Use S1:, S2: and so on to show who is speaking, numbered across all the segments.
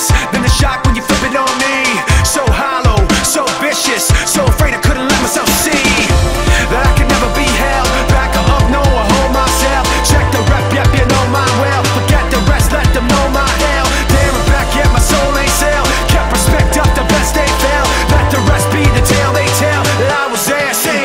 S1: vicious than the shock when you flip it on me. So hollow, so vicious, so afraid I couldn't let myself see that I could never be held back or up, no, I hold myself. Check the rep, yep, you know my well. Forget the rest, let them know my hell. There and back, yet my soul ain't sell. Kept respect up, the best they fell. Let the rest be the tale they tell that I was there saying.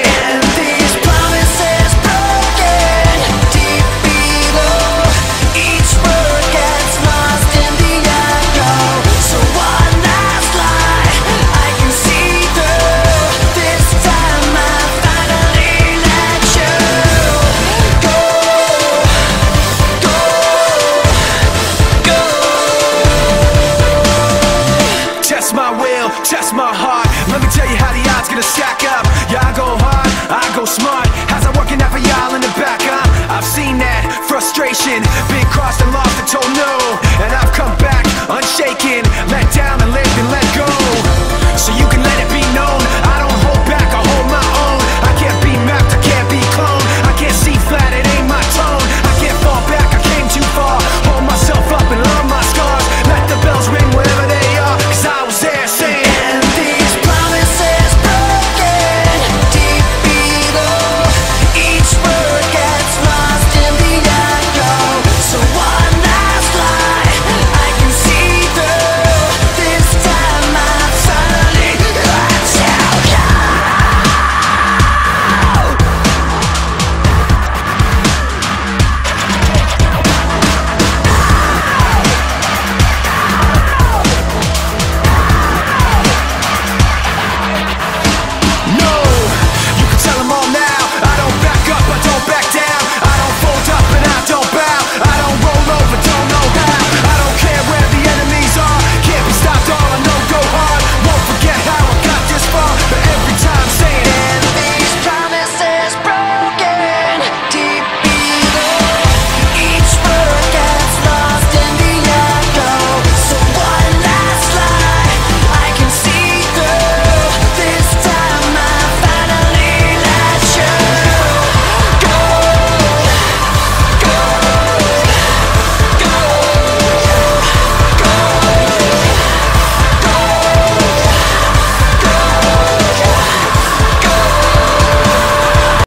S1: Test my will, test my heart. Let me tell you how the odds gonna stack up. Yeah, I go hard, I go smart. How's that working out for y'all in the back, huh? I've seen that frustration, been crossed and lost and told no, and I've come back unshaken, let down